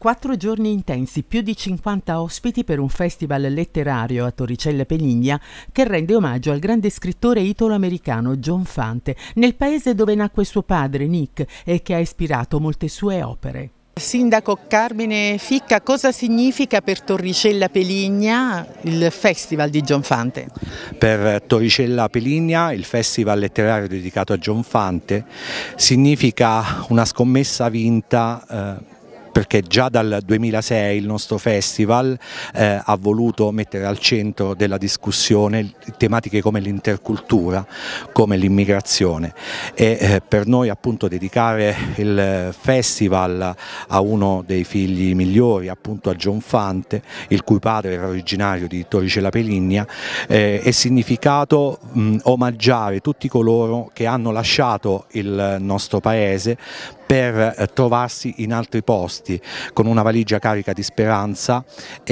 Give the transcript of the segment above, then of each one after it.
4 giorni intensi, più di 50 ospiti per un festival letterario a Torricella Peligna che rende omaggio al grande scrittore italo-americano John Fante, nel paese dove nacque suo padre Nick e che ha ispirato molte sue opere. Sindaco Carmine Ficca, cosa significa per Torricella Peligna il Festival di John Fante? Per Torricella Peligna il festival letterario dedicato a John Fante significa una scommessa vinta perché già dal 2006 il nostro festival ha voluto mettere al centro della discussione tematiche come l'intercultura, come l'immigrazione e per noi appunto dedicare il festival a uno dei figli migliori, appunto a John Fante, il cui padre era originario di Torricella Peligna, è significato omaggiare tutti coloro che hanno lasciato il nostro paese per trovarsi in altri posti con una valigia carica di speranza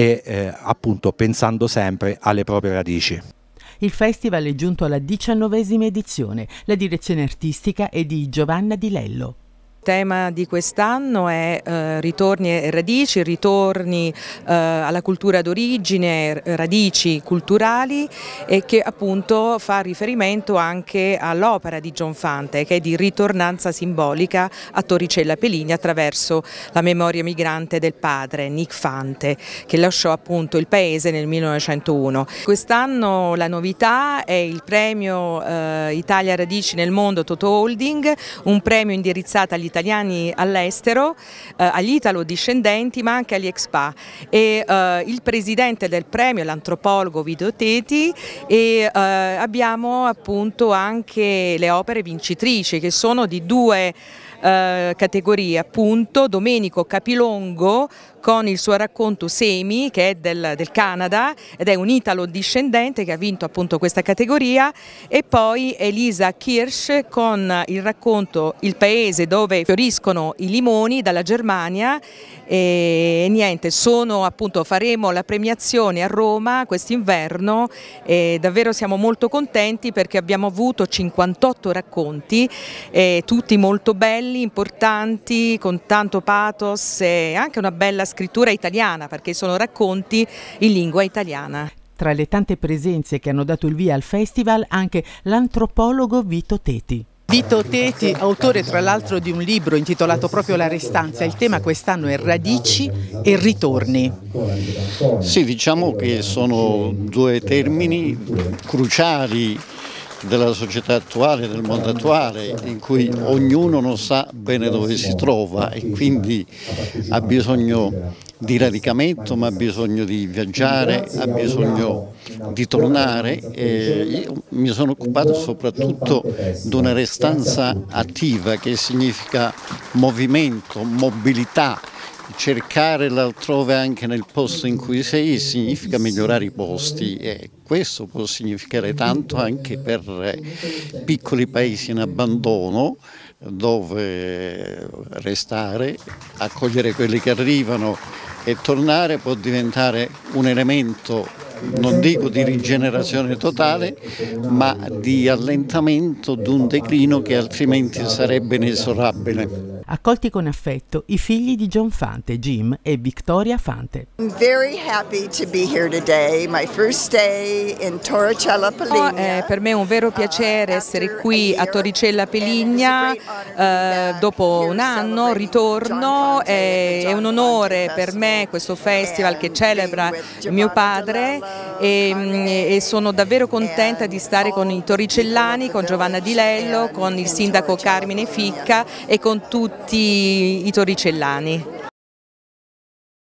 e appunto pensando sempre alle proprie radici. Il festival è giunto alla 19ª edizione, la direzione artistica è di Giovanna Di Lello. Il tema di quest'anno è ritorni e radici, ritorni alla cultura d'origine, radici culturali, e che appunto fa riferimento anche all'opera di John Fante, che è di ritornanza simbolica a Torricella Peligna attraverso la memoria migrante del padre Nick Fante, che lasciò appunto il paese nel 1901. Quest'anno la novità è il premio Italia Radici nel Mondo Toto Holding, un premio indirizzato agli italiani all'estero, agli italo-discendenti ma anche agli expat, e il presidente del premio è l'antropologo Vito Teti, e abbiamo appunto anche le opere vincitrici che sono di due categorie, appunto Domenico Capilongo con il suo racconto Semi, che è del Canada ed è un italo-discendente che ha vinto appunto questa categoria, e poi Elisa Kirsch con il racconto Il paese dove fioriscono i limoni dalla Germania. E niente, faremo la premiazione a Roma quest'inverno e davvero siamo molto contenti perché abbiamo avuto 58 racconti, tutti molto belli, importanti, con tanto pathos e anche una bella scrittura italiana perché sono racconti in lingua italiana. Tra le tante presenze che hanno dato il via al festival anche l'antropologo Vito Teti. Vito Teti, autore tra l'altro di un libro intitolato proprio La Restanza. Il tema quest'anno è radici e ritorni. Sì, diciamo che sono due termini cruciali della società attuale, del mondo attuale, in cui ognuno non sa bene dove si trova e quindi ha bisogno di radicamento, ma ha bisogno di viaggiare, ha bisogno di tornare. Io mi sono occupato soprattutto di una restanza attiva, che significa movimento, mobilità. Cercare l'altrove anche nel posto in cui sei significa migliorare i posti, e questo può significare tanto anche per piccoli paesi in abbandono, dove restare, accogliere quelli che arrivano e tornare può diventare un elemento, non dico di rigenerazione totale, ma di allentamento di un declino che altrimenti sarebbe inesorabile. Accolti con affetto i figli di John Fante, Jim e Victoria Fante. I'm very happy to be here today. My first day in Torricella Peligna. Per me è un vero piacere essere qui a Torricella Peligna dopo un anno, ritorno, è un onore per me questo festival che celebra mio padre e sono davvero contenta di stare con i torricellani, con Giovanna Di Lello, con il sindaco Carmine Ficca e con tutti i torricellani.